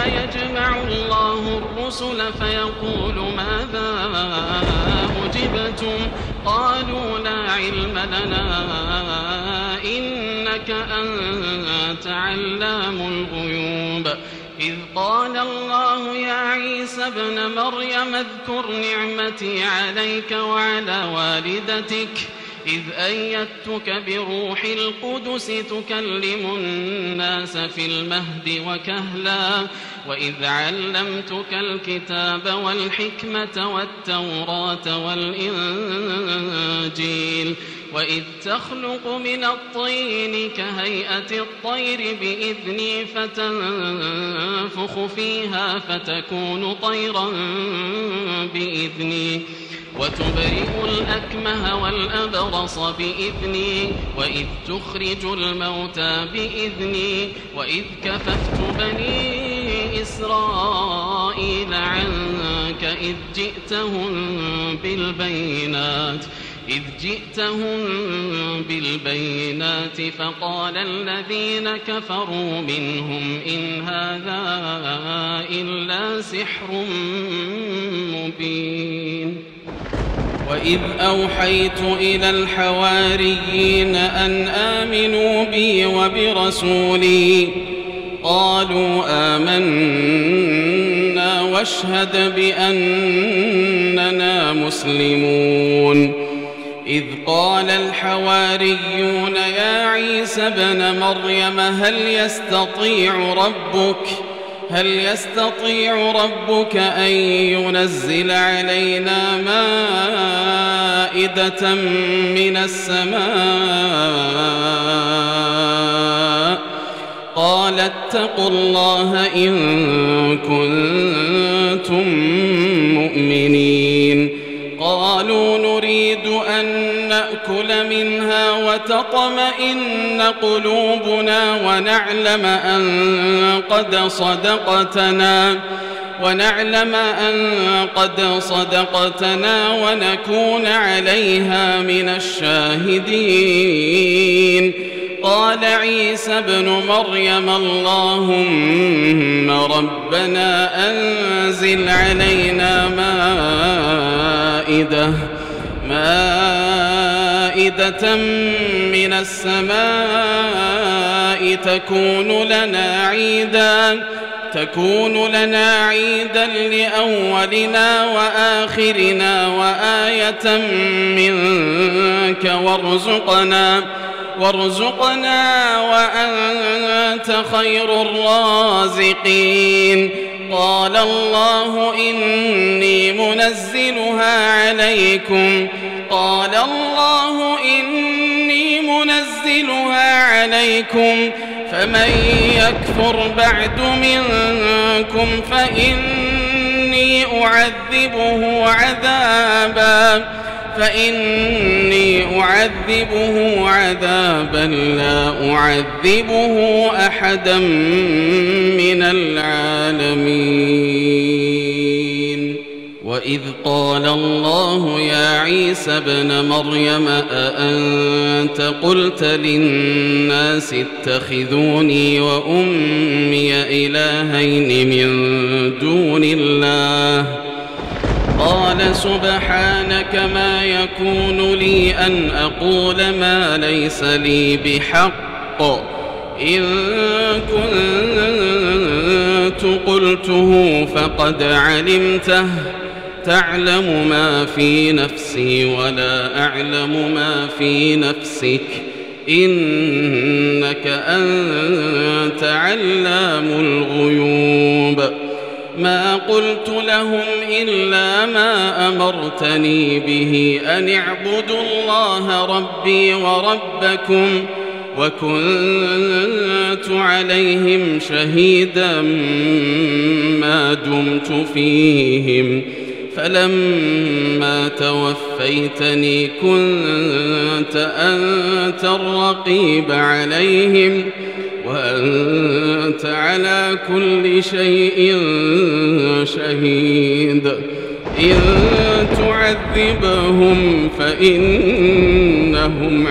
يجمع الله الرسل فيقول ماذا أجبتم قالوا لا علم لنا إنك أنت علام الغيوب إذ قال الله يا عيسى ابن مريم اذكر نعمتي عليك وعلى والدتك إذ أيدتك بروح القدس تكلم الناس في المهد وكهلا وإذ علمتك الكتاب والحكمة والتوراة والإنجيل وإذ تخلق من الطين كهيئة الطير بإذني فتنفخ فيها فتكون طيرا بإذني وتبرئ الأكمه والأبرص بإذني وإذ تخرج الموتى بإذني وإذ كففت بني إسرائيل عنك إذ جئتهم بالبينات فقال الذين كفروا منهم إن هذا إلا سحر مبين وإذ أوحيت إلى الحواريين أن آمنوا بي وبرسولي قالوا آمنا واشهد بأننا مسلمون إذ قال الحواريون يا عيسى ابن مريم هل يستطيع ربك أن ينزل علينا مائدة من السماء قال اتقوا الله إن كنتم مؤمنين قالوا نريد أن نأكل منها وتطمئن قلوبنا ونعلم أن قد صدقتنا ونكون عليها من الشاهدين قال عيسى ابن مريم اللهم ربنا أنزل علينا مائدة من السماء تكون لنا عيدا لأولنا وآخرنا وآية منك وارزقنا وأنت خير الرازقين قال الله إني منزلها عليكم فمن يكفر بعد منكم فإني أعذبه عذابا لا أعذبه أحدا من العالمين وإذ قال الله يا عيسى ابن مريم أأنت قلت للناس اتخذوني وأمي إلهين من دون الله قال سبحانك ما يكون لي أن أقول ما ليس لي بحق إن كنت قلته فقد علمته تعلم ما في نفسي ولا أعلم ما في نفسك إنك أنت علام الغيوب ما قلت لهم إلا ما أمرتني به أن اعبدوا الله ربي وربكم وكنت عليهم شهيدا ما دمت فيهم فلما توفيتني كنت أنت الرقيب عليهم وأنت على كل شيء شهيد إن تعذبهم فإنهم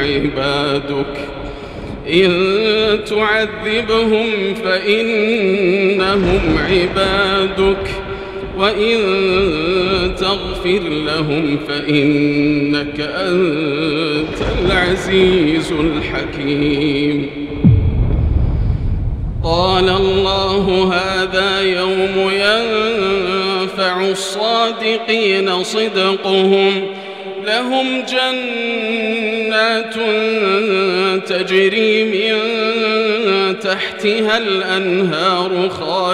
لهم عبادك وإن تغفر لهم فإنك أنت العزيز الحكيم. قال الله هذا يوم ينفع الصادقين صدقهم لهم جنات تجري من تحتها الأنهار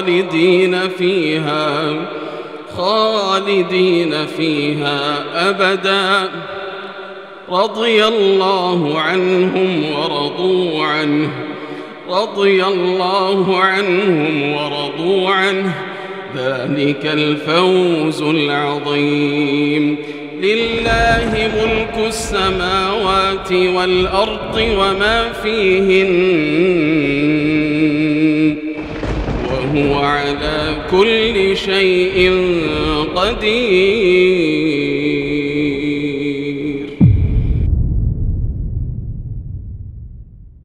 خالدين فيها أبدا رضي الله عنهم ورضوا عنه ذلك الفوز العظيم. لله ملك السماوات والأرض وما فيهن وهو على كل شيء قدير.